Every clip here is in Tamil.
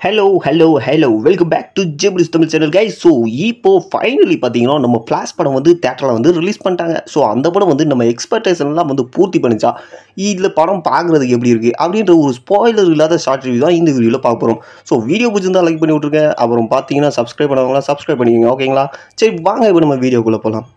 Hello. Welcome back to Jibli's Tamil channel, guys. So இப்போ ஃபைனலி பார்த்தீங்கன்னா நம்ம ஃப்ளாஷ் படம் வந்து தேட்டரில் வந்து ரிலீஸ் பண்ணிட்டாங்க. ஸோ அந்த படம் வந்து நம்ம எக்ஸ்பெக்டேஷன்லாம் வந்து பூர்த்தி பண்ணிச்சா, இதில் படம் பார்க்குறதுக்கு எப்படி இருக்குது அப்படின்ற ஒரு ஸ்பாயிலர் இல்லாத ஷார்ட் ரிவ்யூ தான் இந்த வீடியோவில் பார்க்க போகிறோம். ஸோ வீடியோ பிடிச்சிருந்தா லைக் பண்ணி விட்ருங்க. அப்புறம் பார்த்தீங்கன்னா சப்ஸ்கிரைப் பண்ணவங்களாம் சப்ஸ்கிரைப் பண்ணிக்கோங்க, ஓகேங்களா? சரி வாங்க இப்போ நம்ம வீடியோக்குள்ளே போகலாம்.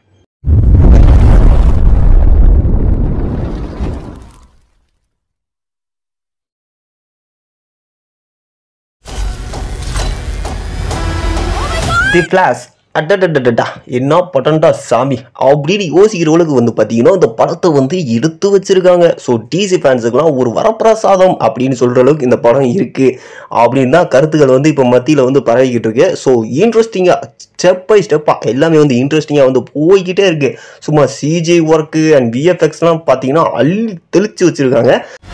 தி ஃப்ளாஷ் அட்டடா என்ன பட்டன்டா சாமி அப்படின்னு யோசிக்கிறவங்களுக்கு வந்து பார்த்தீங்கன்னா இந்த படத்தை வந்து எடுத்து வச்சிருக்காங்க. ஸோ டிசி ஃபேன்ஸுக்கெல்லாம் ஒரு வரப்பிரசாதம் அப்படின்னு சொல்கிற அளவுக்கு இந்த படம் இருக்குது அப்படின்னு தான் கருத்துக்கள் வந்து இப்போ மத்தியில் வந்து பரவிக்கிட்டு இருக்கு. ஸோ இன்ட்ரெஸ்டிங்காக ஸ்டெப் பை ஸ்டெப்பாக எல்லாமே வந்து இன்ட்ரெஸ்டிங்காக வந்து போய்கிட்டே இருக்குது. சும்மா சிஜி ஒர்க்கு அண்ட் விஎஃப்எக்ஸ்லாம் பார்த்தீங்கன்னா அள்ளி தெளித்து வச்சுருக்காங்க.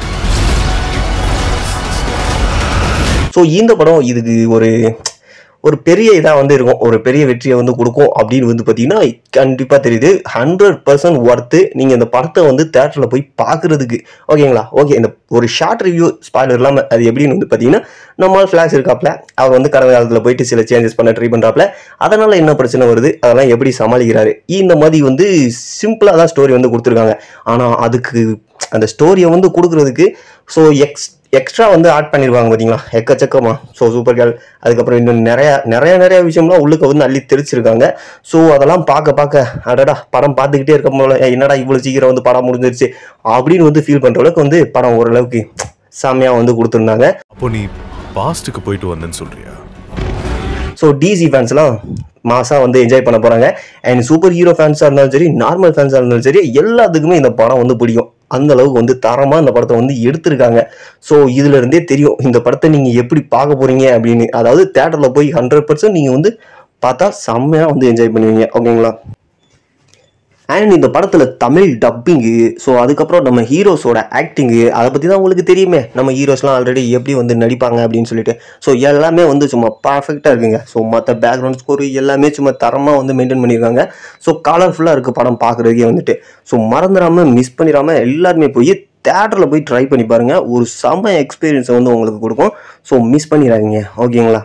ஸோ இந்த படம் இதுக்கு ஒரு பெரிய இதாக வந்து இருக்கும், ஒரு பெரிய வெற்றியை வந்து கொடுக்கும் அப்படின்னு வந்து பார்த்தீங்கன்னா கண்டிப்பாக தெரியுது. 100% ஒர்த்து நீங்கள் இந்த படத்தை வந்து தேட்டரில் போய் பார்க்குறதுக்கு, ஓகேங்களா? ஓகே, இந்த ஒரு ஷார்ட் ரிவ்யூ ஸ்பாயிலர் இல்லாமல் அது எப்படின்னு வந்து பார்த்தீங்கன்னா, நம்மளால் ஃப்ளாஷ் இருக்காப்ல, அவர் வந்து கடந்த காலத்தில் போயிட்டு சில சேஞ்சஸ் பண்ண ட்ரை பண்ணுறாப்புல, அதனால் என்ன பிரச்சனை வருது, அதெல்லாம் எப்படி சமாளிக்கிறாரு, இந்த மாதிரி வந்து சிம்பிளாக தான் ஸ்டோரி வந்து கொடுத்துருக்காங்க. ஆனால் அதுக்கு அந்த ஸ்டோரியை வந்து கொடுக்குறதுக்கு ஸோ எக்ஸ்ட்ரா வந்து ஆட் பண்ணிடுவாங்க பார்த்தீங்களா, எக்கச்சக்கமா. ஸோ சூப்பர் கேர்ள், அதுக்கப்புறம் இன்னும் நிறைய விஷயம்லாம் உள்ளுக்கு வந்து அள்ளி தெரிச்சிருக்காங்க. ஸோ அதெல்லாம் பார்க்க அடடா படம் பார்த்துக்கிட்டே இருக்க போல, என்னடா இவ்வளோ சீக்கிரம் வந்து படம் முடிஞ்சிருச்சு அப்படின்னு வந்து ஃபீல் பண்ணுற அளவுக்கு வந்து படம் ஓரளவுக்கு செம்மையாக வந்து கொடுத்துருந்தாங்க. அப்போ நீ பாஸ்ட்டுக்கு போயிட்டு வந்தேன்னு சொல்றியா? ஸோ டிசி ஃபேன்ஸ்லாம் மாசாக வந்து என்ஜாய் பண்ண போகிறாங்க. அண்ட் சூப்பர் ஹீரோ ஃபேன்ஸாக இருந்தாலும் சரி, நார்மல் ஃபேன்ஸாக இருந்தாலும் சரி, எல்லாத்துக்குமே இந்த படம் வந்து பிடிக்கும். அந்த அளவுக்கு வந்து தரமாக இந்த படத்தை வந்து எடுத்திருக்காங்க. ஸோ இதுல இருந்தே தெரியும் இந்த படத்தை நீங்கள் எப்படி பார்க்க போகிறீங்க அப்படின்னு. அதாவது தேட்டரில் போய் 100% நீங்கள் வந்து பார்த்தா செம்மையாக வந்து என்ஜாய் பண்ணுவீங்க, ஓகேங்களா? அண்ட் இந்த படத்தில் தமிழ் டப்பிங்கு, ஸோ அதுக்கப்புறம் நம்ம ஹீரோஸோட ஆக்டிங்கு, அதை பற்றி தான் உங்களுக்கு தெரியுமே. நம்ம ஹீரோஸ்லாம் ஆல்ரெடி எப்படி வந்து நடிப்பாங்க அப்படின்னு சொல்லிட்டு. ஸோ எல்லாமே வந்து சும்மா பர்ஃபெக்டாக இருக்குங்க. ஸோ மற்ற பேக்ரவுண்ட் ஸ்கோர் எல்லாமே சும்மா தரமாக வந்து மெயின்டைன் பண்ணியிருக்காங்க. ஸோ கலர்ஃபுல்லாக இருக்குது படம் பார்க்குறதுக்கே வந்துட்டு. ஸோ மறந்துடாமல் மிஸ் பண்ணிடாமல் எல்லாருமே போய் தேட்டரில் போய் ட்ரை பண்ணி பாருங்கள். ஒரு செம்ம எக்ஸ்பீரியன்ஸை வந்து உங்களுக்கு கொடுக்கும். ஸோ மிஸ் பண்ணிடாதீங்க, ஓகேங்களா?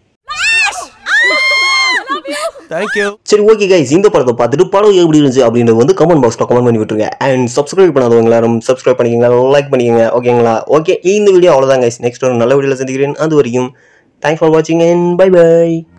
சரி, ஓகே கைஸ், இந்த படத்தை பார்த்துட்டு படம் எப்படி இருந்துச்சு அப்படின்றது வந்து கமெண்ட் பாக்ஸ்ல கமெண்ட் பண்ணி விட்டுருங்க. அண்ட் சப்ஸ்கிரைப் பண்ணாதவங்க எல்லாரும் சப்ஸ்கிரைப் பண்ணிக்கோங்க, லைக் பண்ணிக்கோங்க, ஓகேங்களா? ஓகே, இந்த வீடியோ அவ்வளோதான் கைஸ். நெக்ஸ்ட் ஒரு நல்ல வீடியோவில் சந்திக்கிறேன். அது வரைக்கும் தேங்க்ஸ் ஃபார் வாட்சிங் அண்ட் பை பை.